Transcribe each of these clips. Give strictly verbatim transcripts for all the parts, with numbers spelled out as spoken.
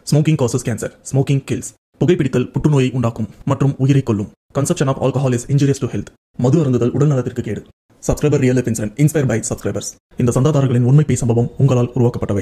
Smoking causes cancer. Smoking kills. புகைப்பிடித்தல் புற்றுநோயை உண்டாக்கும் மற்றும் உயிரை கொல்லும். Consumption of alcohol is injurious to health. மது அருந்துதல் உடல் நலத்திற்கு கேடு. Subscriber real life incident inspired by subscribers. இந்த சந்தாதாரர்களின் உண்மை பேய் சம்பவம் உங்களால் உருவாக்கப்பட்டவை.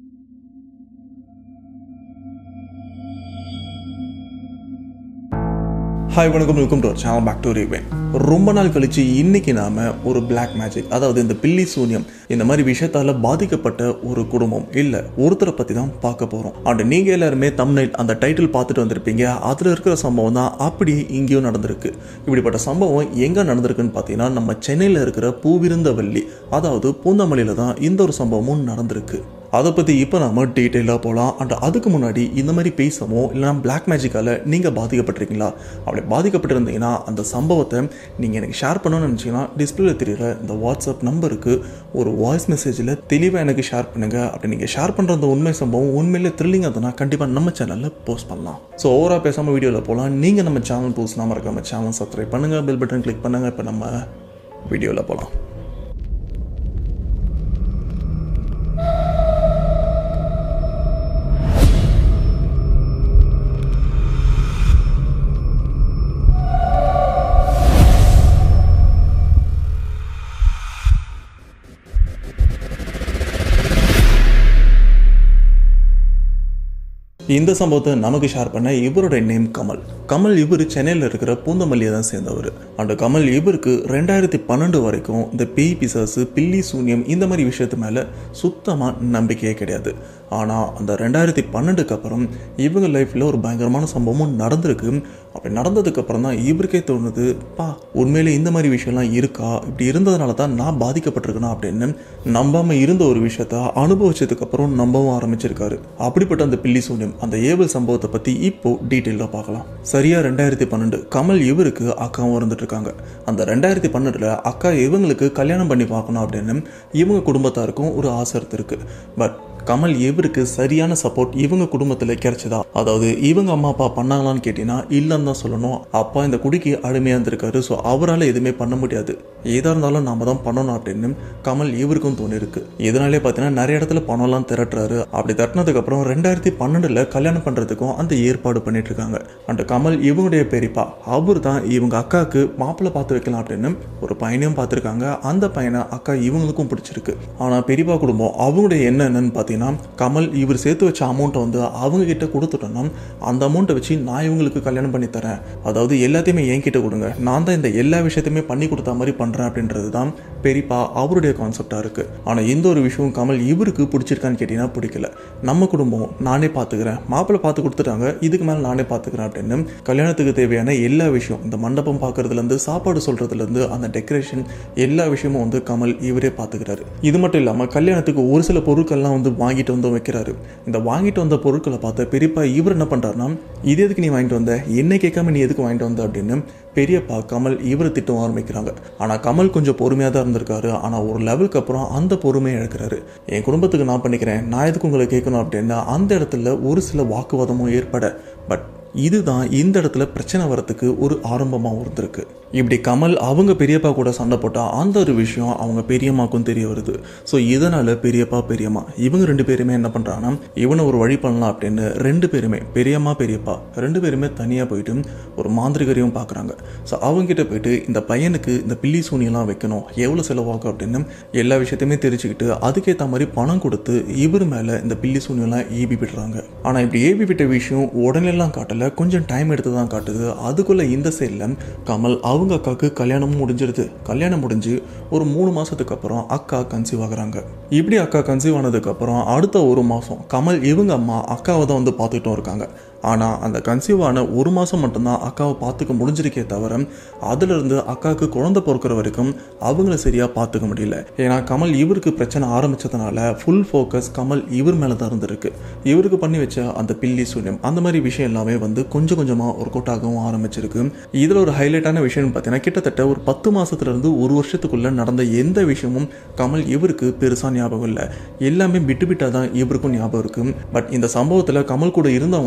ஹாய் வணக்கம், welcome to our channel back to ரிவேன். ரொம்ப நாள் கழிச்சு இன்னைக்கு நாம ஒரு பிளாக் மேஜிக், அதாவது இந்த பில்லி சூன்யம் இந்த மாதிரி விஷயத்தால பாதிக்கப்பட்ட ஒரு குடும்பம் இல்ல ஒருத்தரை பத்தி தான் பார்க்க போறோம். அண்ட் நீங்க எல்லாருமே தம்ப்நெயில் அந்த டைட்டில் பார்த்துட்டு வந்திருப்பீங்க. அதுல இருக்கிற சம்பவம் தான் அப்படி இங்கேயும் நடந்திருக்கு. இப்படிப்பட்ட சம்பவம் எங்க நடந்திருக்குன்னு பார்த்தீங்கன்னா நம்ம சென்னையில இருக்கிற பூவிருந்தவல்லி, அதாவது பூந்தமல்லியில தான் இந்த ஒரு சம்பவமும் நடந்திருக்கு. அதை பற்றி இப்போ நம்ம டீட்டெயிலாக போகலாம். அண்ட் அதுக்கு முன்னாடி இந்த மாதிரி பேசமோ இல்லைனா பிளாக் மேஜிக்கால் நீங்கள் பாதிக்கப்பட்டிருக்கீங்களா? அப்படி பாதிக்கப்பட்டிருந்தீங்கன்னா அந்த சம்பவத்தை நீங்கள் எனக்கு ஷேர் பண்ணணும்னு நினச்சிங்கன்னா டிஸ்பிளேல தெரியுற இந்த வாட்ஸ்அப் நம்பருக்கு ஒரு வாய்ஸ் மெசேஜில் தெளிவாக எனக்கு ஷேர் பண்ணுங்கள். அப்படி நீங்கள் ஷேர் பண்ணுற அந்த உண்மை சம்பவம் உண்மையிலே த்ரில்லிங்காக இருந்ததுன்னா கண்டிப்பாக நம்ம சேனலில் போஸ்ட் பண்ணலாம். ஸோ ஓவராக பேசாமல் வீடியோவில் போகலாம். நீங்கள் நம்ம சேனல் போஸ்ட்லாம் மறக்காம சேனல் சப்ஸ்கிரைப் பண்ணுங்கள், பெல் பட்டன் கிளிக் பண்ணுங்கள். இப்போ நம்ம வீடியோவில் போகலாம். இந்த சம்பவத்தை நமக்கு ஷேர் பண்ண இவருடைய நேம் கமல். கமல் இவர் சென்னையில் இருக்கிற பூந்தமல்லியை தான் சேர்ந்தவர். அந்த கமல் இவருக்கு ரெண்டாயிரத்தி பன்னெண்டு வரைக்கும் இந்த பேய் பிசாசு பில்லி சூன்யம் இந்த மாதிரி விஷயத்து மேலே சுத்தமாக நம்பிக்கையே கிடையாது. ஆனால் அந்த ரெண்டாயிரத்தி பன்னெண்டுக்கு அப்புறம் இவங்க லைஃப்பில் ஒரு பயங்கரமான சம்பவமும் நடந்திருக்கு. அப்படி நடந்ததுக்கு அப்புறம் தான் இவருக்கே தோணுது, பா உண்மையிலே இந்த மாதிரி விஷயம்லாம் இருக்கா, இப்படி இருந்ததுனால தான் நான் பாதிக்கப்பட்டிருக்கேனா அப்படின்னு நம்பாமல் இருந்த ஒரு விஷயத்த அனுபவிச்சதுக்கு அப்புறம் நம்பவும் ஆரம்பிச்சிருக்காரு. அப்படிப்பட்ட அந்த பில்லி சூன்யம் அந்த ஏவல் சம்பவத்தை பற்றி இப்போ டீட்டெயிலாக பார்க்கலாம். சரியா ரெண்டாயிரத்தி பன்னெண்டு கமல் இவருக்கு அக்காவும் இருந்துட்டு இருக்காங்க. அந்த ரெண்டாயிரத்தி பன்னெண்டுல அக்கா இவங்களுக்கு கல்யாணம் பண்ணி பார்க்கணும் அப்படின்னு இவங்க குடும்பத்தாருக்கும் ஒரு ஆசை இருக்கு. பட் கமல் இவருக்கு சரியான சப்போர்ட் இவங்க குடும்பத்தில் கிடைச்சதா? அதாவது இவங்க அம்மா அப்பா பண்ணாங்களான்னு கேட்டீங்கன்னா இல்லைன்னு தான் சொல்லணும். அப்பா இந்த குடிக்கு அடிமையாக இருந்திருக்காரு. ஸோ அவரால் எதுவுமே பண்ண முடியாது, ஏதா இருந்தாலும் நாம தான் பண்ணணும் அப்படின்னு கமல் இவருக்கும் தோணிருக்கு. இதனாலே பார்த்தீங்கன்னா நிறைய இடத்துல பணம்லாம் திரட்டுறாரு. அப்படி திரட்டினதுக்கு அப்புறம் ரெண்டாயிரத்தி பன்னெண்டுல கல்யாணம் பண்றதுக்கும் அந்த ஏற்பாடு பண்ணிட்டு இருக்காங்க. அண்ட் கமல் இவங்களுடைய பெரியப்பா அவர் தான் இவங்க அக்காவுக்கு மாப்பிள்ளை பார்த்து வைக்கலாம் அப்படின்னு ஒரு பையனையும் பார்த்துருக்காங்க. அந்த பையனை அக்கா இவங்களுக்கும் பிடிச்சிருக்கு. ஆனால் பெரியப்பா குடும்பம் அவங்களுடைய என்ன என்னன்னு பார்த்தீங்கன்னா, கமல் இவர் சேர்த்து வச்ச அமௌண்ட்டை வந்து அவங்க கிட்ட கொடுத்துட்டோம்னா அந்த அமௌண்ட்டை வச்சு நான் இவங்களுக்கு கல்யாணம் பண்ணி தரேன், அதாவது எல்லாத்தையுமே என்கிட்ட கொடுங்க, நான் தான் இந்த எல்லா விஷயத்தையுமே பண்ணி கொடுத்த மாதிரி பண்றேன் அப்படின்றது தான் பெரியப்பா அவருடைய கான்செப்டா இருக்கு. ஆனா இந்த ஒரு விஷயம் கமல் இவருக்கு பிடிச்சிருக்கான்னு கேட்டீங்கன்னா பிடிக்கல. நம்ம குடும்பம் நானே பாத்துக்கிறேன், மாப்பிள்ளை பார்த்து கொடுத்துட்டாங்க, இதுக்கு மேல நானே பாத்துக்கிறேன் அப்படின்னு கல்யாணத்துக்கு தேவையான எல்லா விஷயம், இந்த மண்டபம் பார்க்கறதுல இருந்து சாப்பாடு சொல்றதுல இருந்து அந்த டெக்கரேஷன் எல்லா விஷயமும் வந்து கமல் இவரே பாத்துக்கிறாரு. இது மட்டும் இல்லாம கல்யாணத்துக்கு ஒரு சில பொருட்கள்லாம் வந்து வாங்கிட்டு வந்து வைக்கிறாரு. இந்த வாங்கிட்டு வந்த பொருட்களை பார்த்த பெரியப்பா இவர் என்ன பண்றாருன்னா, இது எதுக்கு நீ வாங்கிட்டு வந்த, என்ன கேட்காம நீ எதுக்கு வாங்கிட்டு வந்த அப்படின்னு பெரியப்பா கமல் இவரை திட்டம் ஆரம்பிக்கிறாங்க. ஆனா கமல் கொஞ்சம் பொறுமையா தான் இருந்திருக்காரு. ஆனா ஒரு லெவலுக்கு அப்புறம் அந்த பொறுமையை இழக்கிறாரு. என் குடும்பத்துக்கு நான் பண்ணிக்கிறேன், நான் எதுக்கு உங்களை கேட்கணும் அப்படின்னு அந்த இடத்துல ஒரு சில வாக்குவாதமும் ஏற்பட, பட் இதுதான் இந்த இடத்துல பிரச்சனை வரத்துக்கு ஒரு ஆரம்பமாக இருந்திருக்கு. இப்படி கமல் அவங்க பெரியப்பா கூட சண்டை போட்டால் அந்த ஒரு விஷயம் அவங்க பெரியம்மாக்கும் தெரிய வருது. ஸோ இதனால பெரியப்பா பெரியம்மா இவங்க ரெண்டு பேருமே என்ன பண்ணுறாங்கன்னா, இவனை ஒரு வழி பண்ணலாம் அப்படின்னு ரெண்டு பேருமே பெரியம்மா பெரியப்பா ரெண்டு பேருமே தனியாக போயிட்டு ஒரு மாந்திரிகரையும் பார்க்குறாங்க. ஸோ அவங்ககிட்ட போயிட்டு இந்த பையனுக்கு இந்த பில்லி சூனியெல்லாம் வைக்கணும், எவ்வளோ செலவாகும் அப்படின்னு எல்லா விஷயத்தையுமே தெரிஞ்சுக்கிட்டு அதுக்கேற்ற மாதிரி பணம் கொடுத்து இவர் மேலே இந்த பில்லி சூனியெல்லாம் ஏபி விடுறாங்க. ஆனால் இப்படி ஏபி விட்ட விஷயம் உடனேலாம் காட்டல, கொஞ்சம் டைம் எடுத்து தான் காட்டுது. அதுக்குள்ள இந்த சைடில் கமல் அவங்க அக்காவுக்கு கல்யாணமும் முடிஞ்சிருது. கல்யாணம் முடிஞ்சு ஒரு மூணு மாசத்துக்கு அப்புறம் அக்கா கன்சீவ் ஆகுறாங்க. இப்படி அக்கா கன்சீவ் ஆனதுக்கு அப்புறம் அடுத்த ஒரு மாசம் கமல் இவங்க அம்மா அக்காவை தான் வந்து பார்த்துக்கிட்டும் இருக்காங்க. ஆனால் அந்த கன்சீவ் ஆன ஒரு மாதம் மட்டும்தான் அக்காவை பார்த்துக்க முடிஞ்சிருக்கே தவிர அதுலேருந்து அக்காவுக்கு குழந்தை பிறக்கிற வரைக்கும் அவங்கள சரியாக பார்த்துக்க முடியல. ஏன்னா கமல் இவருக்கு பிரச்சனை ஆரம்பித்ததுனால ஃபுல் ஃபோக்கஸ் கமல் இவர் மேலே தான் இருந்திருக்கு. இவருக்கு பண்ணி வச்ச அந்த பில்லி சூன்யம் அந்த மாதிரி விஷயம் எல்லாமே வந்து கொஞ்சம் கொஞ்சமாக ஒரு கொட்டாகவும் ஆரம்பிச்சிருக்கு. இதில் ஒரு ஹைலைட்டான விஷயம்னு பார்த்தீங்கன்னா, கிட்டத்தட்ட ஒரு பத்து மாதத்துலேருந்து ஒரு வருஷத்துக்குள்ளே நடந்த எந்த விஷயமும் கமல் இவருக்கு பெருசாக ஞாபகம் இல்லை. எல்லாமே விட்டு விட்டால் தான் இவருக்கும் ஞாபகம் இருக்குது. பட் இந்த சம்பவத்தில் கமல் கூட இருந்தவங்க தான்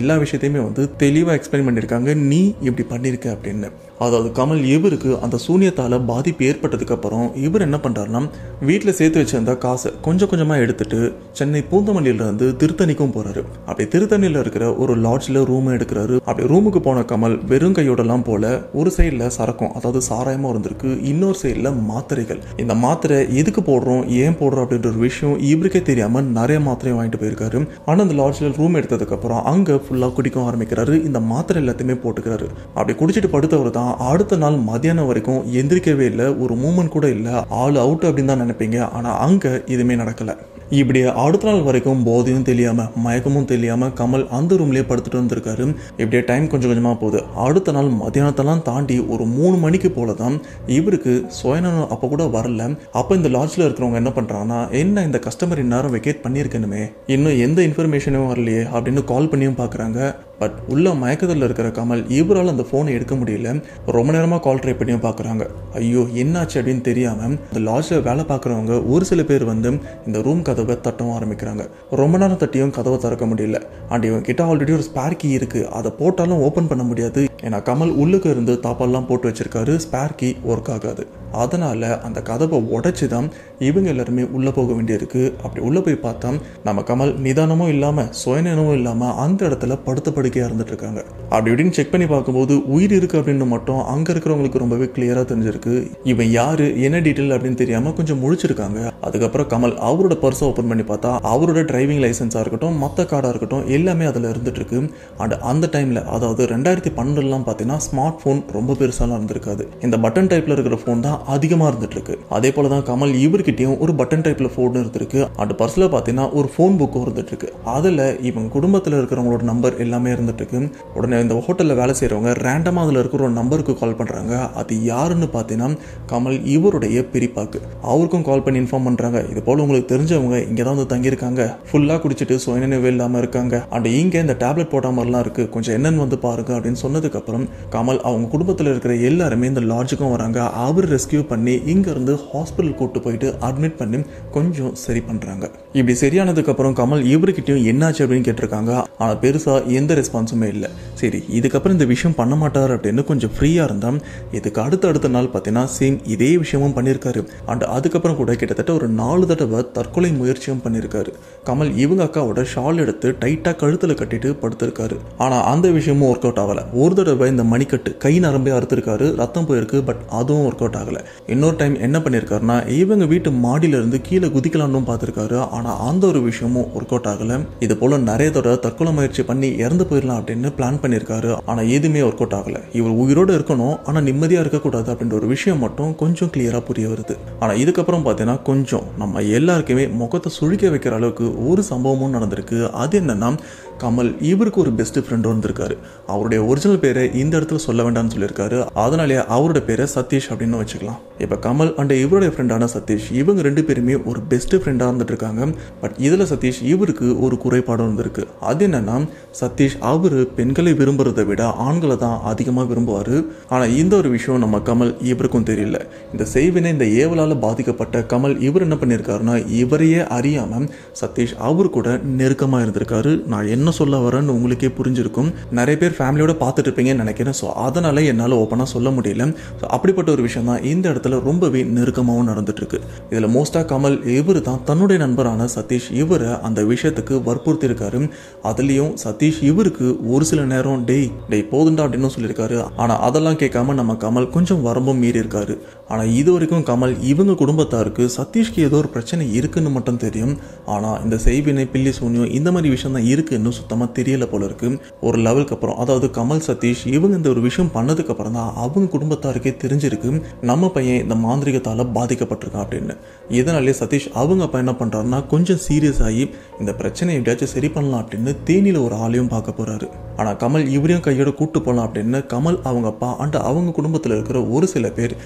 எல்லா விஷயத்தையுமே வந்து தெளிவாக எக்ஸ்பிளைன் பண்ணியிருக்காங்க, நீ இப்படி பண்ணியிருக்க அப்படின்னு. அதாவது கமல் இவருக்கு அந்த சூனியத்தால் பாதிப்பு ஏற்பட்டதுக்கு அப்புறம் இவர் என்ன பண்ணுறாருன்னா, வீட்டில் சேர்த்து வச்சிருந்த காசை கொஞ்சம் கொஞ்சமாக எடுத்துட்டு சென்னை பூந்தமல்லியிலேருந்து திருத்தணிக்கும் போகிறாரு. அப்படி திருத்தணியில் இருக்கிற ஒரு லாட்ஜில் ரூம் எடுக்கிறாரு. அப்படி ரூமுக்கு போன கமல் வெறும் கையோடலாம் போல, ஒரு சைடில் சரக்கும் அதாவது சாராயமாக இருந்திருக்கு, இன்னொரு சைடில் மாத்திரைகள். இந்த மாத்திரை எதுக்கு போடுறோம், ஏன் போடுறோம் அப்படின்ற ஒரு விஷயம் இவருக்கே தெரியாமல் நிறைய மாத்திரையும் வாங்கிட்டு போயிருக்காரு. ஆனால் அந்த லாட்ஜில் ரூம் எடுத்ததுக்கப்புறம் அங்கே ஃபுல்லாக குடிக்க ஆரம்பிக்கிறாரு. இந்த மாத்திரை எல்லாத்தையுமே போட்டுக்கிறாரு. அப்படி குடிச்சிட்டு படுத்தவர் தான் அடுத்த நாள் மதியானம் வரைக்கும் எந்திரிக்கவே இல்லை, ஒரு மூமெண்ட் கூட இல்லை, ஆள் அவுட் அப்படின்னு தான் நினைப்பீங்க. ஆனால் அங்கே எதுவுமே நடக்கலை. இப்படி அடுத்த நாள் வரைக்கும் போதையும் தெரியாமல் மயக்கமும் தெரியாமல் கமல் அந்த ரூம்லேயே படுத்துட்டு வந்திருக்காரு. இப்படியே டைம் கொஞ்சம் கொஞ்சமாக போகுது. அடுத்த நாள் மதியானத்தெல்லாம் தாண்டி ஒரு மூணு மணிக்கு போல தான் இவருக்கு சுயநலம் அப்போ கூட வரல. அப்போ இந்த லாட்ஜில் இருக்கிறவங்க என்ன பண்ணுறாங்கன்னா, என்ன இந்த கஸ்டமர் இந்நேரம் வெக்கேட் பண்ணியிருக்கணுமே, இன்னும் எந்த இன்ஃபர்மேஷனும் வரலையே அப்படின்னு கால் பண்ணியும் பார்க்குறாங்க. பட் உள்ள மயக்கத்தில் இருக்கிற கமல் இவரால் அந்த ஃபோனை எடுக்க முடியல. ரொம்ப நேரமாக கால் ட்ரை பண்ணியும் பார்க்குறாங்க. ஐயோ என்னாச்சு அப்படின்னு தெரியாமல் இந்த லாட்ஜில் வேலை பார்க்குறவங்க ஒரு சில பேர் வந்து இந்த ரூம் கதவை தட்டவும் ஆரம்பிக்கிறாங்க. ரொம்ப நேரம் தட்டியும் கதவை திறக்க முடியல. அண்ட் இவங்க கிட்ட ஆல்ரெடி ஒரு ஸ்பேர் கீ இருக்குது, அதை போட்டாலும் ஓப்பன் பண்ண முடியாது. ஏன்னா கமல் உள்ளுக்கு இருந்து தாப்பால்லாம் போட்டு வச்சிருக்காரு, ஸ்பேர் கீ ஒர்க் ஆகாது. அதனால் அந்த கதவை உடைச்சி தான் இவங்க எல்லாருமே உள்ளே போக வேண்டியிருக்கு. அப்படி உள்ளே போய் பார்த்தா நம்ம கமல் நிதானமும் இல்லாமல் சுயநலமும் இல்லாமல் அந்த இடத்துல படுத்த படுக்கையாக இருந்துட்டு இருக்காங்க. அப்படி இப்படின்னு செக் பண்ணி பார்க்கும்போது உயிர் இருக்குது அப்படின்னு மட்டும் அங்கே இருக்கிறவங்களுக்கு ரொம்பவே கிளியராக தெரிஞ்சிருக்கு. இவன் யார் என்ன டீட்டெயில் அப்படின்னு தெரியாமல் கொஞ்சம் முழிச்சிருக்காங்க. அதுக்கப்புறம் கமல் அவரோட பர்ஸை ஓப்பன் பண்ணி பார்த்தா அவரோட டிரைவிங் லைசன்ஸாக இருக்கட்டும் மற்ற கார்டாக இருக்கட்டும் எல்லாமே அதில் இருந்துட்டு இருக்கு. அண்ட் அந்த டைமில் அதாவது ரெண்டாயிரத்தி பன்னெண்டுலாம் பார்த்தீங்கன்னா ஸ்மார்ட் ஃபோன் ரொம்ப பெருசாலாம் இருந்திருக்காது. இந்த பட்டன் டைப்பில் இருக்கிற ஃபோன் தான் அதிகமாக இருந்துட்டு இருக்கு. அதே போல தான் கமல் இவர்கிட்டையும் ஒரு பட்டன் டைப்ல ஃபோன் இருந்திருக்கு. அந்த பர்ஸ்ல பார்த்தீங்கன்னா ஒரு ஃபோன் புக்கும் இருந்துட்டு இருக்கு. அதில் இவங்க குடும்பத்தில் இருக்கிறவங்களோட நம்பர் எல்லாமே இருந்துட்டு இருக்கு. உடனே இந்த ஹோட்டலில் வேலை செய்கிறவங்க ரேண்டமாக அதில் இருக்கிற ஒரு நம்பருக்கு கால் பண்ணுறாங்க. அது யாருன்னு பார்த்தீங்கன்னா கமல் இவருடைய பெரியப்பாக்கு. அவருக்கும் கால் பண்ணி இன்ஃபார்ம் பண்ணுறாங்க, இது போல் உங்களுக்கு தெரிஞ்சவங்க இங்கே தான் வந்து தங்கியிருக்காங்க, ஃபுல்லாக குடிச்சிட்டு சுயநினைவு இல்லாமல் இருக்காங்க, அண்ட் இங்கே இந்த டேப்லெட் போட்ட மாதிரிலாம் இருக்கு, கொஞ்சம் என்னன்னு வந்து பாருங்க அப்படின்னு சொன்னதுக்கப்புறம் கமல் அவங்க குடும்பத்தில் இருக்கிற எல்லாருமே இந்த லாட்ஜுக்கும் வராங்க. அவர் ரெஸ்கியூ பண்ணி இங்கேருந்து ஹாஸ்பிட்டல் கூட்டு போயிட்டு அட்மிட் பண்ணி கொஞ்சம் சரி பண்ணுறாங்க. இப்படி சரியானதுக்கப்புறம் கமல் இவர்கிட்டையும் என்னாச்சு அப்படின்னு கேட்டிருக்காங்க. ஆனால் பெருசாக எந்த ரெஸ்பான்ஸுமே இல்லை. சரி இதுக்கப்புறம் இந்த விஷயம் பண்ண மாட்டார் அப்படின்னு கொஞ்சம் ஃப்ரீயாக இருந்தால் இதுக்கு அடுத்த அடுத்த நாள் பார்த்தீங்கன்னா சேம் இதே விஷயமும் பண்ணியிருக்காரு. அண்ட் அதுக்கப்புறம் கூட கிட்டத்தட்ட ஒரு நாலு தடவை தற்கொலை முயற்சியும் பண்ணியிருக்காரு. கமல் இவங்க அக்காவோட ஷால் எடுத்து டைட்டாக கழுத்தில் கட்டிட்டு படுத்திருக்காரு. ஆனால் அந்த விஷயமும் ஒர்க் அவுட் ஆகலை. ஒரு தடவை இந்த மணிக்கட்டு கை நரம்பே அறுத்திருக்காரு, ரத்தம் போயிருக்கு, பட் அதுவும் ஒர்க் அவுட் ஆகலை. இன்னொரு டைம் என்ன பண்ணியிருக்காருன்னா இவங்க வீட்டு மாடியிலிருந்து கீழே குதிக்கலாம்னு பார்த்துருக்காரு. ஆனால் அந்த ஒரு விஷயமும் ஒர்க் அவுட் ஆகலை. இது போல் நிறைய தடவை தற்கொலை முயற்சி பண்ணி இறந்து போயிடலாம் அப்படின்னு பிளான் பண்ணியிருக்காரு. ஆனால் எதுவுமே ஒர்க் அவுட் ஆகலை. இவர் உயிரோடு இருக்கணும் ஆனால் நிம்மதியாக இருக்கக்கூடாது அப்படின்ற ஒரு விஷயம் மட்டும் கொஞ்சம் கிளியராக புரிய வருது. ஆனால் இதுக்கப்புறம் பார்த்தீங்கன்னா கொஞ்சம் நம்ம எல்லாருக்குமே முகத்தை சுழிக்க வைக்கிற அளவுக்கு ஒரு சம்பவமும் நடந்திருக்கு. அது என்னன்னா கமல் இவருக்கு ஒரு பெஸ்ட் ஃப்ரெண்ட் வந்திருக்காரு. அவருடைய ஒரிஜினல் பேரை இந்த இடத்துல சொல்ல வேண்டாம்னு சொல்லியிருக்காரு. அதனாலே அவரோட பேரை சதீஷ் அப்படின்னு வச்சுக்கலாம். இப்போ கமல் அண்ட் இவருடைய ஃப்ரெண்டான சதீஷ் இவங்க ரெண்டு பேருமே ஒரு பெஸ்ட் ஃப்ரெண்டாக இருந்துட்டு இருக்காங்க. பட் இதில் சதீஷ் இவருக்கு ஒரு குறைபாடு இருந்திருக்கு. அது என்னன்னா சதீஷ் அவர் பெண்களை விரும்புறதை விட ஆண்களை தான் அதிகமாக விரும்புவார். ஆனால் இந்த ஒரு விஷயம் நம்ம கமல் இவருக்கும் தெரியல. இந்த செய்வினை இந்த ஏவலால் பாதிக்கப்பட்ட கமல் இவர் என்ன பண்ணியிருக்காருன்னா இவரையே அறியாமல் சதீஷ் அவர் கூட நெருக்கமாக இருந்திருக்காரு. நான் என்ன சொல்ல வரேன்னு உங்களுக்கே புரிஞ்சிருக்கும். நிறைய பேர் ஃபேமிலியோட பார்த்துட்டு இருப்பீங்கன்னு நினைக்கிறேன். ஸோ அதனால என்னால் ஓப்பனாக சொல்ல முடியல. ஸோ அப்படிப்பட்ட ஒரு விஷயம் தான் இந்த இடத்துல ரொம்பவே நெருக்கமாகவும் நடந்துட்டு இருக்கு. இதில் மோஸ்டா கமல் இவர் தான் தன்னுடைய நண்பரான சதீஷ் இவரை அந்த விஷயத்துக்கு வற்புறுத்தி இருக்காரு. அதுலேயும் சதீஷ் இவருக்கு ஒரு சில நேரம் டெய் டெய் போதுண்டா அப்படின்னு சொல்லியிருக்காரு. ஆனால் அதெல்லாம் கேட்காம நம்ம கமல் கொஞ்சம் வரம்பும் மீறி இருக்காரு. ஆனால் இது வரைக்கும் கமல் இவங்க குடும்பத்தாருக்கு சதீஷ்க்கு ஏதோ ஒரு பிரச்சனை இருக்குன்னு மட்டும் தெரியும். ஆனால் இந்த செய்வினை பில்லி சூன்யம் இந்த மாதிரி விஷயம் தான் இருக்குன்னு சுத்தமாக தெரியல போல இருக்கு. ஒரு லெவலுக்கு அப்புறம் அதாவது கமல் சதீஷ் இவங்க இந்த ஒரு விஷயம் பண்ணதுக்கு அப்புறம் தான் அவங்க குடும்பத்தாருக்கே தெரிஞ்சிருக்கு நம்ம பையன் இந்த மாந்திரிகத்தால் பாதிக்கப்பட்டிருக்கான் அப்படின்னு. இதனாலே சதீஷ் அவங்க அப்பா என்ன பண்ணுறாருன்னா கொஞ்சம் சீரியஸ் ஆகி இந்த பிரச்சனை எப்படியாச்சும் சரி பண்ணலாம் அப்படின்னு தேனியில் ஒரு ஆளையும் பார்க்க போறாரு. ஆனால் கமல் இவரையும் கையோட கூட்டு போகலாம் அப்படின்னு கமல் அவங்க அப்பா அண்ட் அவங்க குடும்பத்தில் இருக்கிற ஒரு சில பேர் சென்னையில்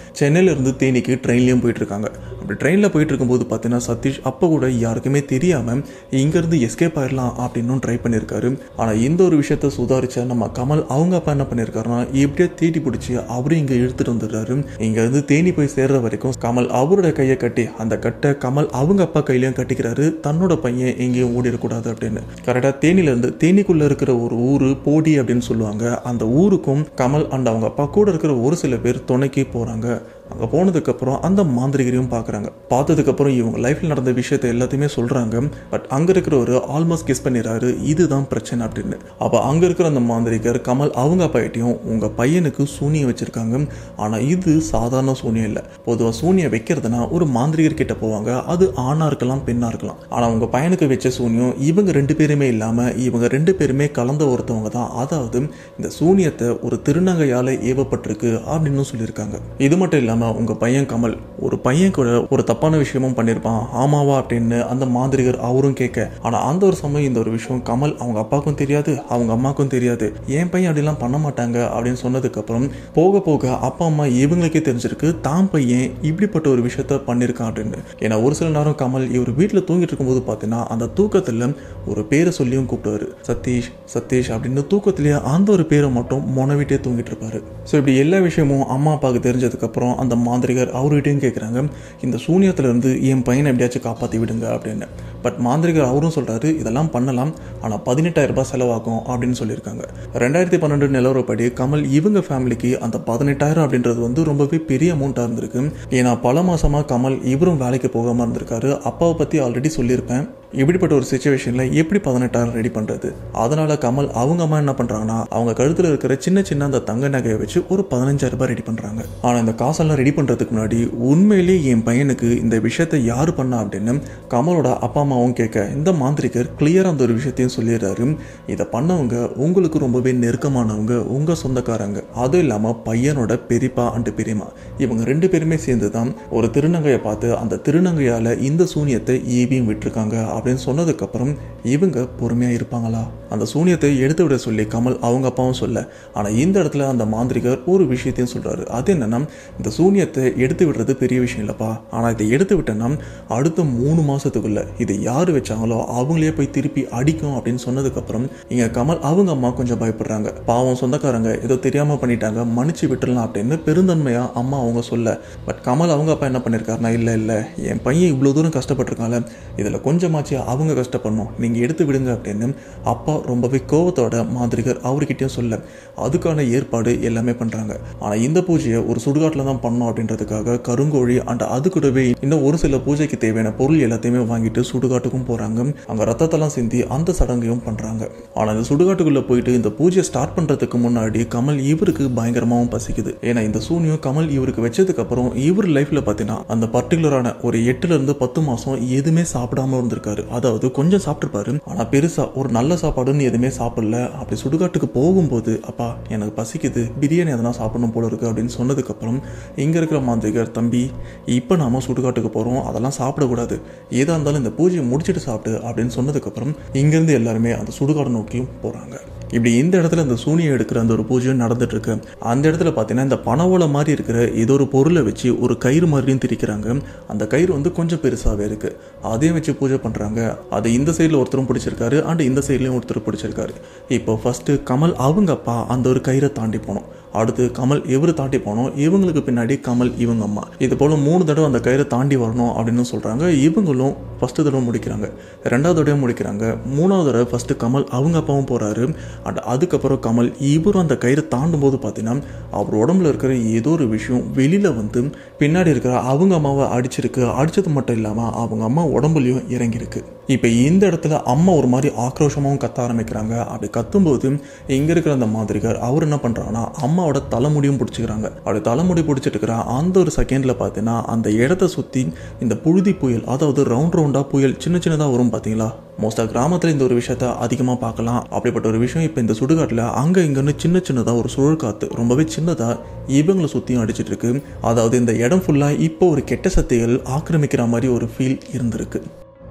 இருந்து தேனிக்கு ட்ரெயின்லேயும் போயிட்டு இருக்காங்க. அப்படி ட்ரெயினில் போயிட்டு இருக்கும்போது பார்த்தீங்கன்னா சதீஷ் அப்போ கூட யாருக்குமே தெரியாமல் இங்கேருந்து எஸ்கேப் ஆயிடலாம் அப்படின்னு ட்ரை பண்ணியிருக்காரு. ஆனால் இந்த ஒரு விஷயத்த சுதாரிச்ச நம்ம கமல் அவங்க அப்பா என்ன பண்ணியிருக்காருன்னா எப்படியோ தேடி பிடிச்சி அவரையும் இங்கே இழுத்துட்டு வந்துடுறாரு. இங்கேருந்து தேனி போய் சேர்ற வரைக்கும் கமல் அவரோட கையை கட்டி அந்த கட்டை கமல் அவங்க அப்பா கையிலையும் கட்டிக்கிறாரு. தன்னோட பையன் எங்கேயும் ஓடிடக்கூடாது அப்படின்னு. கரெக்டாக தேனியிலேருந்து தேனிக்குள்ளே இருக்கிற ஒரு ஊர் போடி அப்படின்னு சொல்லுவாங்க. அந்த ஊருக்கும் கமல் அண்ட் அவங்க அப்பா கூட இருக்கிற ஒரு சில பேர் துணைக்கி போகிறாங்க. அங்கே போனதுக்கப்புறம் அந்த மாந்திரிகரையும் பார்க்குறாங்க. பார்த்ததுக்கப்புறம் இவங்க லைஃப்பில் நடந்த விஷயத்தை எல்லாத்தையுமே சொல்கிறாங்க. பட் அங்கே இருக்கிற ஒரு ஆல்மோஸ்ட் கெஸ் பண்ணிடுறாரு இதுதான் பிரச்சனை அப்படின்னு. அப்போ அங்கே இருக்கிற அந்த மாந்திரிகர் கமல் அவங்க அப்பாயிட்டையும் உங்கள் பையனுக்கு சூனியம் வச்சுருக்காங்க, ஆனால் இது சாதாரண சூனியம் இல்லை. பொதுவாக சூனியம் வைக்கிறதுனா ஒரு மாந்திரிகர் கிட்ட போவாங்க, அது ஆணாக இருக்கலாம் பெண்ணாக இருக்கலாம். ஆனால் உங்கள் பையனுக்கு வச்ச சூனியம் இவங்க ரெண்டு பேருமே இல்லாமல் இவங்க ரெண்டு பேருமே கலந்த ஒருத்தவங்க தான். அதாவது இந்த சூனியத்தை ஒரு திருநங்கையால் ஏவப்பட்டிருக்கு அப்படின்னு சொல்லியிருக்காங்க. இது மட்டும் இல்லாமல் உங்க பையன் கமல் ஒரு பையன் கூட ஒரு தப்பான விஷயமும் பண்ணியிருப்பான் ஆமாவா அப்படின்னு அந்த மாந்திரிகர் அவரும் கேட்க, ஆனால் அந்த ஒரு சமயம் இந்த ஒரு விஷயம் கமல் அவங்க அப்பாவுக்கும் தெரியாது அவங்க அம்மாவுக்கும் தெரியாது. என் பையன் அப்படிலாம் பண்ண மாட்டாங்க அப்படின்னு சொன்னதுக்கப்புறம் போக போக அப்பா அம்மா இவங்களுக்கே தெரிஞ்சிருக்கு தான் பையன் இப்படிப்பட்ட ஒரு விஷயத்த பண்ணியிருக்கான் அப்படின்னு. ஏன்னா ஒரு சில நேரம் கமல் இவர் வீட்டில் தூங்கிட்டு இருக்கும்போது பார்த்தீங்கன்னா அந்த தூக்கத்தில் ஒரு பேரை சொல்லியும் கூப்பிடுவாரு, சதீஷ் சதீஷ் அப்படின்னு தூக்கத்திலேயே அந்த ஒரு பேரை மட்டும் மொனவிட்டே தூங்கிட்டு இருப்பாரு. ஸோ இப்படி எல்லா விஷயமும் அம்மா அப்பாவுக்கு தெரிஞ்சதுக்கப்புறம் அந்த மாந்திரிகர் அவர்கிட்டையும் கேட்குறாங்க இந்த சூனியத்திலிருந்து என் பையனை எப்படியாச்சும் காப்பாற்றி விடுங்க அப்படின்னு. பட் மாந்திரிகர் அவரும் சொல்கிறாரு இதெல்லாம் பண்ணலாம், ஆனால் பதினெட்டாயிரம் ரூபாய் செலவாகும் அப்படின்னு சொல்லியிருக்காங்க. ரெண்டாயிரத்தி பன்னெண்டு நிலவரப்படி கமல் இவங்க ஃபேமிலிக்கு அந்த பதினெட்டாயிரம் அப்படின்றது வந்து ரொம்பவே பெரிய அமௌண்ட்டாக இருந்திருக்கு. ஏன்னா பல மாதமாக கமல் இவரும் வேலைக்கு போகாமல் இருந்திருக்காரு. அப்பாவை பற்றி ஆல்ரெடி சொல்லியிருப்பேன். இப்படிப்பட்ட ஒரு சிச்சுவேஷனில் எப்படி பதினெட்டாயிரம் ரெடி பண்ணுறது? அதனால் கமல் அவங்க அம்மா என்ன பண்ணுறாங்கன்னா அவங்க கழுத்தில் இருக்கிற சின்ன சின்ன அந்த தங்க நகையை வச்சு ஒரு பதினஞ்சாயிரம் ரூபாய் ரெடி பண்ணுறாங்க. ஆனால் இந்த காசெல்லாம் ரெடி பண்ணுறதுக்கு முன்னாடி உண்மையிலேயே என் பையனுக்கு இந்த விஷயத்தை யார் பண்ணா அப்படின்னு கமலோட அப்பா அம்மாவும் கேட்க இந்த மாந்திரிகர் கிளியராக அந்த ஒரு விஷயத்தையும் சொல்லிடுறாரு. இதை பண்ணவங்க உங்களுக்கு ரொம்பவே நெருக்கமானவங்க, உங்கள் சொந்தக்காரங்க. அதுவும் இல்லாமல் பையனோட பெரியப்பா அண்டு பெரியம்மா இவங்க ரெண்டு பேருமே சேர்ந்து தான் ஒரு திருநங்கையை பார்த்து அந்த திருநங்கையால் இந்த சூனியத்தை ஈவியும் விட்டுருக்காங்க அப்படின்னு சொன்னதுக்கப்புறம் இவங்க பொறுமையாக இருப்பாங்களா? அந்த சூனியத்தை எடுத்து விட சொல்லி கமல் அவங்க அப்பாவும் சொல்ல, ஆனால் இந்த இடத்துல அந்த மாந்திரிகர் ஒரு விஷயத்தையும் சொல்கிறாரு. அது என்னன்னா இந்த சூனியத்தை எடுத்து விடுறது பெரிய விஷயம் இல்லைப்பா, ஆனால் இதை எடுத்து விட்டேன்னா அடுத்த மூணு மாதத்துக்குள்ள இதை யார் வச்சாங்களோ அவங்களே போய் திருப்பி அடிக்கும் அப்படின்னு சொன்னதுக்கப்புறம் இங்கே கமல் அவங்க அம்மா கொஞ்சம் பயப்படுறாங்க. பாவம் சொந்தக்காரங்க ஏதோ தெரியாமல் பண்ணிட்டாங்க, மன்னிச்சு விட்டுடலாம் அப்படின்னு பெருந்தன்மையாக அம்மா அவங்க சொல்ல, பட் கமல் அவங்க அப்பா என்ன பண்ணியிருக்காருனா இல்லை இல்லை என் பையன் இவ்வளோ தூரம் கஷ்டப்பட்டிருக்காங்க, இதில் கொஞ்சமாச்சு அவங்க கஷ்டப்படணும், நீங்கள் எடுத்து விடுங்க அப்படின்னு அப்பா ரொம்பவே கோவத்தோட மாந்திரிகர் அவர்கிட்டயும் சொல்ல அதுக்கான ஏற்பாடு எல்லாமே பண்ணுறாங்க. ஆனால் இந்த பூஜையை ஒரு சுடுகாட்டில் தான் பண்ணோம் அப்படின்றதுக்காக கருங்கோழி அண்ட் அது கூடவே இன்னும் ஒரு சில பூஜைக்கு தேவையான பொருள் எல்லாத்தையுமே வாங்கிட்டு சுடுகாட்டுக்கும் போகிறாங்க. அங்கே ரத்தத்தெல்லாம் சிந்தி அந்த சடங்கையும் பண்ணுறாங்க. ஆனால் இந்த சுடுகாட்டுக்குள்ளே போயிட்டு இந்த பூஜையை ஸ்டார்ட் பண்ணுறதுக்கு முன்னாடி கமல் இவருக்கு பயங்கரமாகவும் பசிக்குது. ஏன்னா இந்த சூனியம் கமல் இவருக்கு வச்சதுக்கு அப்புறம் இவர் லைஃப்பில் பார்த்தீங்கன்னா அந்த பர்டிகுலரான ஒரு எட்டுல இருந்து பத்து மாதம் எதுவுமே சாப்பிடாம இருந்திருக்காரு. அதாவது கொஞ்சம் சாப்பிட்டுருப்பாரு, ஆனால் பெருசா ஒரு நல்ல சாப்பாடுன்னு எதுவுமே சாப்பிடல. அப்படி சுடுகாட்டுக்கு போகும்போது அப்பா எனக்கு பசிக்குது, பிரியாணி எதனா சாப்பிடணும் போல இருக்கு அப்படின்னு சொன்னதுக்கப்புறம் இங்கே இருக்கிற மாந்திரிகர் தம்பி இப்போ நாம சுடுகாட்டுக்கு போகிறோம், அதெல்லாம் சாப்பிடக்கூடாது, ஏதா இருந்தாலும் இந்த பூஜையை முடிச்சுட்டு சாப்பிட்டு அப்படின்னு சொன்னதுக்கப்புறம் இங்கேருந்து எல்லாருமே அந்த சுடுகாடு நோக்கியும் போகிறாங்க. இப்படி இந்த இடத்துல இந்த சூனியம் எடுக்கிற அந்த ஒரு பூஜையும் நடந்துட்டு இருக்கு. அந்த இடத்துல பார்த்தீங்கன்னா இந்த பனவோலை மாதிரி இருக்கிற ஏதோ ஒரு பொருளை வச்சு ஒரு கயிறு மாதிரியும் திரிக்கிறாங்க. அந்த கயிறு வந்து கொஞ்சம் பெருசாகவே இருக்கு, அதையும் வச்சு பூஜை பண்ணுறாங்க. அது இந்த சைடில் ஒருத்தரும் பிடிச்சிருக்காரு அண்ட் இந்த சைட்லையும் ஒருத்தர் பிடிச்சிருக்காரு. இப்போ ஃபர்ஸ்ட் கமல் அவங்க அப்பா அந்த ஒரு கயிறை தாண்டி போனோம், அடுத்து கமல் இவர் தாண்டி போனோம், இவங்களுக்கு பின்னாடி கமல் இவங்க அம்மா, இது போல மூணு தடவை அந்த கயிறை தாண்டி வரணும் அப்படின்னு சொல்றாங்க. இவங்களும் ஃபர்ஸ்ட் தடவை முடிக்கிறாங்க, ரெண்டாவது தடவை முடிக்கிறாங்க, மூணாவது தடவை ஃபர்ஸ்ட் கமல் அவங்க அப்பாவும் போறாரு. அண்ட் அதுக்கப்புறம் கமல் இவரும் அந்த கயிறை தாண்டும் போது பார்த்தீங்கன்னா அவர் உடம்புல இருக்கிற ஏதோ ஒரு விஷயம் வெளியில வந்து பின்னாடி இருக்கிற அவங்க அம்மாவை அடிச்சிருக்கு. அடிச்சது மட்டும் இல்லாம அவங்க அம்மா உடம்புலையும் இறங்கியிருக்கு. இப்போ இந்த இடத்துல அம்மா ஒரு மாதிரி ஆக்ரோஷமாகவும் கத்த ஆரம்பிக்கிறாங்க. அப்படி கத்தும்போது இங்க இருக்கிற அந்த மாந்திரிகர் அவர் என்ன பண்றாங்கன்னா அம்மாவோட தலைமுடியும் பிடிச்சிக்கிறாங்க. அப்படி தலைமுடி பிடிச்சிட்டு இருக்கிற அந்த ஒரு செகண்ட்ல பார்த்தீங்கன்னா அந்த இடத்த சுத்தி இந்த புழுதி புயல், அதாவது ரவுண்ட் ரவுண்டா புயல் சின்ன சின்னதாக வரும் பார்த்தீங்களா. மோஸ்டா கிராமத்தில் இந்த ஒரு விஷயத்த அதிகமாக பார்க்கலாம். அப்படிப்பட்ட ஒரு விஷயம் இப்போ இந்த சுடுகாட்டில் அங்கே இங்கன்னு சின்ன சின்னதாக ஒரு சுழல் காத்து ரொம்பவே சின்னதாக இவங்களை சுற்றியும் அடிச்சிட்டு இருக்கு. அதாவது இந்த இடம் ஃபுல்லாக இப்போ ஒரு கெட்ட சக்திகள் ஆக்கிரமிக்கிற மாதிரி ஒரு ஃபீல் இருந்திருக்கு.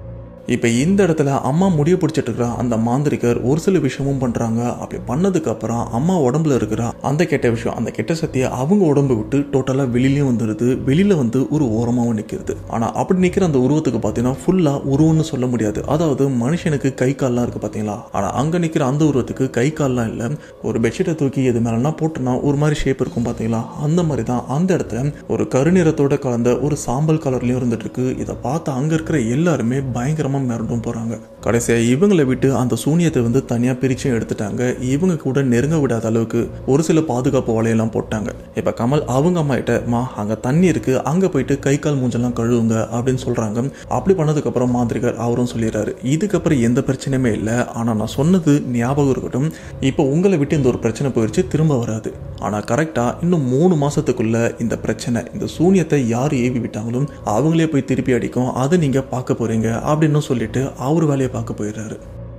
இப்போ இந்த இடத்துல அம்மா முடிய பிடிச்சிட்டு இருக்கிற அந்த மாந்திரிகர் ஒரு சில விஷயமும் பண்றாங்க. அப்படி பண்ணதுக்கு அப்புறம் அம்மா உடம்புல இருக்கிற அந்த கெட்ட விஷயம், அந்த கெட்ட சக்தியை அவங்க உடம்பு விட்டு டோட்டலா வெளியிலயும் வந்துடுது. வெளியில வந்து ஒரு ஓரமாவும் நிற்கிறது. ஆனா அப்படி நிற்கிற அந்த உருவத்துக்கு பார்த்தீங்கன்னா ஃபுல்லா உருவம்னு சொல்ல முடியாது. அதாவது மனுஷனுக்கு கை கால்லாம் இருக்கு பார்த்தீங்களா, ஆனா அங்க நிற்கிற அந்த உருவத்துக்கு கை கால்லாம் இல்லை. ஒரு பெட்ஷீட்டை தூக்கி எது மேலனா போட்டுனா ஒரு மாதிரி ஷேப் இருக்கும் பார்த்தீங்களா, அந்த மாதிரி தான் அந்த இடத்துல ஒரு கருநிறத்தோட கலந்த ஒரு சாம்பல் கலர்லயும் இருந்துட்டு இருக்கு. இதை பார்த்து அங்க இருக்கிற எல்லாருமே பயங்கரமா மிரண்டும் போறாங்க. கடைசியா இவங்களை விட்டு அந்த சூனியத்தை வந்து தனியா பிரிச்சு எடுத்துட்டாங்க. இவங்க கூட நெருங்க விடாத அளவுக்கு ஒரு சில பாதுகாப்பு வலையெல்லாம் போட்டாங்க. இப்ப கமல் அவங்க அம்மா கிட்ட, மா அங்க தண்ணி இருக்கு, அங்க போயிட்டு கை கால் மூஞ்செல்லாம் கழுவுங்க அப்படின்னு சொல்றாங்க. அப்படி பண்ணதுக்கு அப்புறம் மாந்திரிகர் அவரும் சொல்லிடுறாரு, இதுக்கப்புறம் எந்த பிரச்சனையுமே இல்லை, ஆனா நான் சொன்னது ஞாபகம் இருக்கட்டும், இப்போ உங்களை விட்டு இந்த ஒரு பிரச்சனை போயிடுச்சு, திரும்ப வராது. ஆனா கரெக்டா இன்னும் மூணு மாசத்துக்குள்ள இந்த பிரச்சனை, இந்த சூனியத்தை யார் ஏவி விட்டாங்களோ அவங்களே போய் திருப்பி அடிக்கும், அதை நீங்க பார்க்க போறீங்க அப்படின்னு சொல்லிட்டு அவர் வேலையை பார்க்க போயிடுறாரு.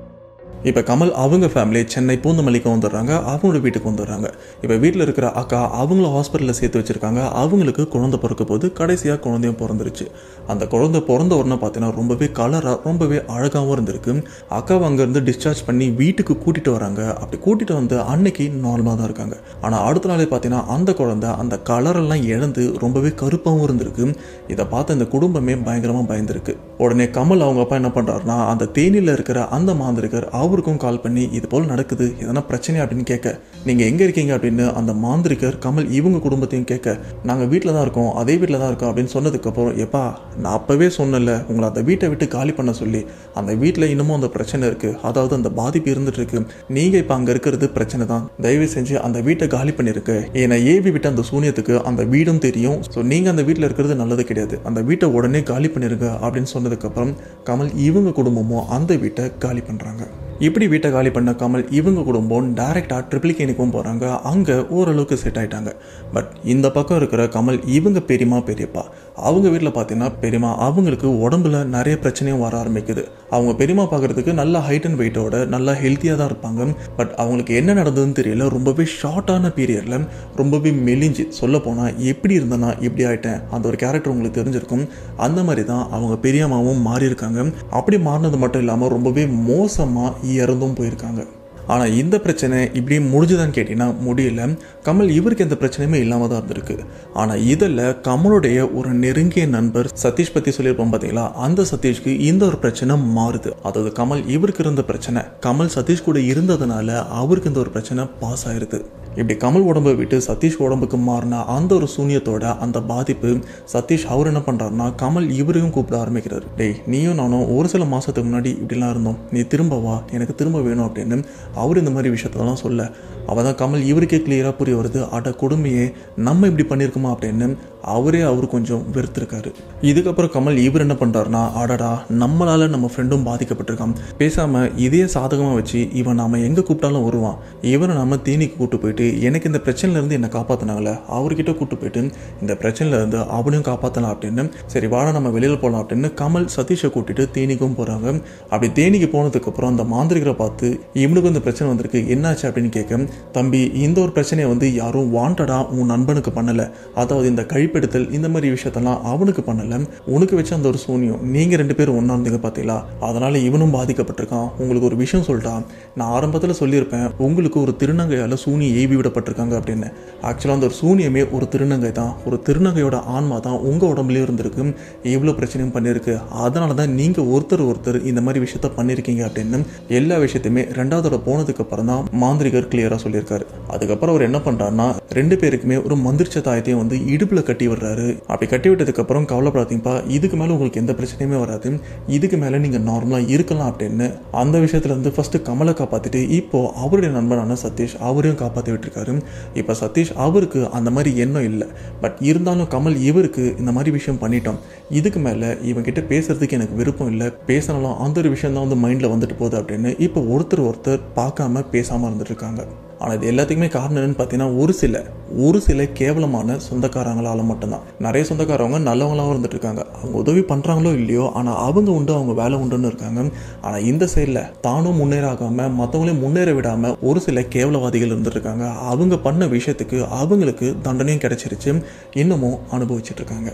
இப்போ கமல் அவங்க ஃபேமிலி சென்னை பூந்தமல்லிக்கு வந்துடுறாங்க. அவங்களோட வீட்டுக்கு வந்துடுறாங்க. இப்போ வீட்டில் இருக்கிற அக்கா அவங்கள ஹாஸ்பிட்டலில் சேர்த்து வச்சுருக்காங்க. அவங்களுக்கு குழந்தை பிறக்க போது கடைசியாக குழந்தையும் பிறந்துருச்சு. அந்த குழந்தை பிறந்த உடனே பார்த்தீங்கன்னா ரொம்பவே கலராக ரொம்பவே அழகாகவும் இருந்திருக்கு. அக்காவை அங்கேருந்து டிஸ்சார்ஜ் பண்ணி வீட்டுக்கு கூட்டிகிட்டு வராங்க. அப்படி கூட்டிகிட்டு வந்து அன்னைக்கு நார்மலாக தான் இருக்காங்க. ஆனால் அடுத்த நாளே பார்த்தீங்கன்னா அந்த குழந்தை அந்த கலரெல்லாம் இழந்து ரொம்பவே கருப்பாகவும் இருந்திருக்கு. இதை பார்த்து இந்த குடும்பமே பயங்கரமாக பயந்துருக்கு. உடனே கமல் அவங்க அப்பா என்ன பண்ணுறாருனா, அந்த தேனியில் இருக்கிற அந்த மாந்திரிகர் அவருக்கும் கால் பண்ணி இது போல் நடக்குது, எதனா பிரச்சனை அப்படின்னு கேட்க, நீங்கள் எங்கே இருக்கீங்க அப்படின்னு அந்த மாந்திரிகர் கமல் இவங்க குடும்பத்தையும் கேட்க, நாங்கள் வீட்டில் தான் இருக்கோம், அதே வீட்டில் தான் இருக்கோம் அப்படின்னு சொன்னதுக்கப்புறம், எப்பா நான் அப்போவே சொன்னல உங்களை அந்த வீட்டை விட்டு காலி பண்ண சொல்லி, அந்த வீட்டில் இன்னமும் அந்த பிரச்சனை இருக்குது, அதாவது அந்த பாதிப்பு இருந்துட்டு இருக்கு, நீங்கள் இப்போ அங்கே இருக்கிறது பிரச்சனை தான், தயவு செஞ்சு அந்த வீட்டை காலி பண்ணிருக்கு, ஏன்னா ஏவி விட்டு அந்த சூனியத்துக்கு அந்த வீடும் தெரியும், ஸோ நீங்கள் அந்த வீட்டில் இருக்கிறது நல்லது கிடையாது, அந்த வீட்டை உடனே காலி பண்ணிருங்க அப்படின்னு சொன்னதுக்கப்புறம் கமல் இவங்க குடும்பமும் அந்த வீட்டை காலி பண்ணுறாங்க. இப்படி வீட்டை காலி பண்ண கமல் இவங்க குடும்பம் டைரெக்டாக ட்ரிபிள் கேனிக்கும் போகிறாங்க. அங்கே ஓரளவுக்கு செட் ஆகிட்டாங்க. பட் இந்த பக்கம் இருக்கிற கமல் இவங்க பெரியமா பெரியப்பா அவங்க வீட்டில் பார்த்தீங்கன்னா பெரியமா அவங்களுக்கு உடம்புல நிறைய பிரச்சனையும் வர ஆரம்பிக்குது. அவங்க பெரியமா பார்க்குறதுக்கு நல்ல ஹைட் அண்ட் வெயிட்டோட நல்லா ஹெல்த்தியாக தான் இருப்பாங்க. பட் அவங்களுக்கு என்ன நடந்ததுன்னு தெரியல, ரொம்பவே ஷார்ட்டான பீரியடில் ரொம்பவே மெலிஞ்சு, சொல்ல போனால் எப்படி இருந்தேன்னா எப்படி ஆகிட்டேன் அந்த ஒரு கேரக்டர் உங்களுக்கு தெரிஞ்சிருக்கும். அந்த மாதிரி தான் அவங்க பெரியம்மாவும் மாறி இருக்காங்க. அப்படி மாறினது மட்டும் இல்லாமல் ரொம்பவே மோசமாக இறந்தும் போயிருக்காங்க. ஆனால் இந்த பிரச்சனை இப்படி முடிஞ்சுதான்னு கேட்டிங்கன்னா முடியல. கமல் இவருக்கு எந்த பிரச்சனையுமே இல்லாமல் தான் இருந்திருக்கு. ஆனால் இதில் கமலுடைய ஒரு நெருங்கிய நண்பர் சதீஷ் பற்றி சொல்லியிருப்போம் பார்த்தீங்களா, அந்த சதீஷ்க்கு இந்த ஒரு பிரச்சனை மாறுது. அதாவது கமல் இவருக்கு இருந்த பிரச்சனை கமல் சதீஷ் கூட இருந்ததுனால அவருக்கு இந்த ஒரு பிரச்சனை பாஸ் ஆயிருது. இப்படி கமல் உடம்பை விட்டு சதீஷ் உடம்புக்கு மாறினா அந்த ஒரு சூனியத்தோட அந்த பாதிப்பு சதீஷ் அவர் என்ன பண்ணுறாருனா கமல் இவரையும் கூப்பிட ஆரம்பிக்கிறார். டேய் நீயும் நானும் ஒரு சில மாதத்துக்கு முன்னாடி இப்படிலாம் இருந்தோம், நீ திரும்ப வா, எனக்கு திரும்ப வேணும் அப்படின்னு அவர் இந்த மாதிரி விஷயத்தெல்லாம் சொல்ல, அவள் தான் கமல் இவருக்கே கிளியராக புரிய வருது, அட கொடுமையே நம்ம இப்படி பண்ணியிருக்குமா அப்படின்னு அவரே அவர் கொஞ்சம் வெறுத்திருக்காரு. இதுக்கப்புறம் கமல் இவர் என்ன பண்ணுறாருனா, அடடா நம்மளால் நம்ம ஃப்ரெண்டும் பாதிக்கப்பட்டிருக்கான், பேசாமல் இதே சாதகமாக வச்சு இவன் நாம் எங்கே கூப்பிட்டாலும் வருவான், இவனை நம்ம தேனிக்கு கூப்பிட்டு போயிட்டு எனக்கு இந்த பிரச்சனையிலேருந்து என்னை காப்பாற்றினாங்களே அவர்கிட்ட கூப்பிட்டு போயிட்டு இந்த பிரச்சனையிலேருந்து அவனையும் காப்பாற்றலாம் அப்படின்னு, சரி வாட நம்ம வெளியில் போகலாம் அப்படின்னு கமல் சதீஷை கூட்டிட்டு தேனிக்கும் போகிறாங்க. அப்படி தேனிக்கு போனதுக்கப்புறம் அந்த மாந்திரிகரை பார்த்து இவனுக்கு இந்த பிரச்சனை வந்திருக்கு என்னாச்சு அப்படின்னு கேட்க, தம்பி இந்த ஒரு பிரச்சனையை வந்து யாரும் வாண்டடா உன் நண்பனுக்கு பண்ணலை, அதாவது இந்த கழிப்பெடுத்தல் இந்த மாதிரி விஷயத்தெல்லாம் அவனுக்கு பண்ணலை, உனக்கு வச்சு அந்த ஒரு சூனியம், நீங்கள் ரெண்டு பேரும் ஒன்றா இருந்தீங்க பார்த்தீங்களா, அதனால் இவனும் பாதிக்கப்பட்டிருக்கான். உங்களுக்கு ஒரு விஷயம் சொல்லிட்டா, நான் ஆரம்பத்தில் சொல்லியிருப்பேன் உங்களுக்கு ஒரு திருநங்கையால் சூனியை ஏவி விடப்பட்டிருக்காங்க அப்படின்னு. ஆக்சுவலாக அந்த ஒரு சூனியமே ஒரு திருநங்கை தான், ஒரு திருநங்கையோட ஆன்மா தான் உங்கள் உடம்புலேயும் இருந்திருக்கு, இவ்வளோ பிரச்சனையும் பண்ணியிருக்கு, அதனால தான் நீங்கள் ஒருத்தர் ஒருத்தர் இந்த மாதிரி விஷயத்த பண்ணியிருக்கீங்க அப்படின்னு எல்லா விஷயத்தையுமே ரெண்டாவதோட போனதுக்கு அப்புறம் தான் மாந்திரிகர் கிளியராக சொல்லியிருக்காரு. அதுக்கப்புறம் அவர் என்ன பண்ணுறாருன்னா ரெண்டு பேருக்குமே ஒரு மந்திரிச்ச தாயத்தையும் வந்து இடுப்பில் கட்டி விடுறாரு. அப்படி கட்டி விட்டதுக்கு அப்புறம் கவலைப்படாதீங்கப்பா, இதுக்கு மேலே உங்களுக்கு எந்த பிரச்சனையுமே வராது, இதுக்கு மேலே நீங்கள் நார்மலாக இருக்கலாம் அப்படின்னு அந்த விஷயத்துல இருந்து ஃபர்ஸ்ட் கமலை காப்பாற்றிட்டு இப்போ அவருடைய நண்பனான சதீஷ் அவரையும் காப்பாற்றி விட்டுருக்காரு. இப்போ சதீஷ் அவருக்கு அந்த மாதிரி எண்ணம் இல்லை, பட் இருந்தாலும் கமல் இவருக்கு இந்த மாதிரி விஷயம் பண்ணிட்டோம், இதுக்கு மேலே இவங்கிட்ட பேசுறதுக்கு எனக்கு விருப்பம் இல்லை, பேசினாலும் அந்த ஒரு விஷயம் தான் வந்து மைண்டில் வந்துட்டு போகுது அப்படின்னு இப்போ ஒருத்தர் ஒருத்தர் பார்க்காம பேசாமல் இருந்துட்டு இருக்காங்க. ஆனால் இது எல்லாத்துக்குமே காரணம் என்னன்னு பார்த்தீங்கன்னா ஒரு சில ஒரு சில கேவலமான சொந்தக்காரங்களால் மட்டும்தான். நிறைய சொந்தக்காரவங்க நல்லவங்களாகவும் இருந்துட்டு இருக்காங்க, அவங்க உதவி பண்ணுறாங்களோ இல்லையோ ஆனால் அவங்க உண்டு அவங்க வேலை உண்டுன்னு இருக்காங்க. ஆனால் இந்த சைடில் தானும் முன்னேறாகாமல் மற்றவங்களையும் முன்னேற விடாமல் ஒரு சில கேவலவாதிகள் இருந்துட்டு இருக்காங்க. அவங்க பண்ண விஷயத்துக்கு அவங்களுக்கு தண்டனையும் கிடைச்சிருச்சு, இன்னமும் அனுபவிச்சுட்டு இருக்காங்க.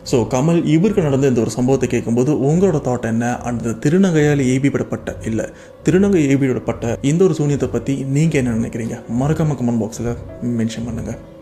ஸோ கமல் இவருக்கு நடந்த இந்த ஒரு சம்பவத்தை கேட்கும்போது உங்களோட தாட் என்ன? அந்த திருநங்கையால் ஏபிவிடப்பட்ட இல்லை திருநங்கை ஏபிவிடப்பட்ட இந்த ஒரு சூனியத்தை பற்றி நீங்கள் என்ன நினைக்கிறீங்க? மறக்காம கமெண்ட் பாக்ஸில் மென்ஷன் பண்ணுங்கள்.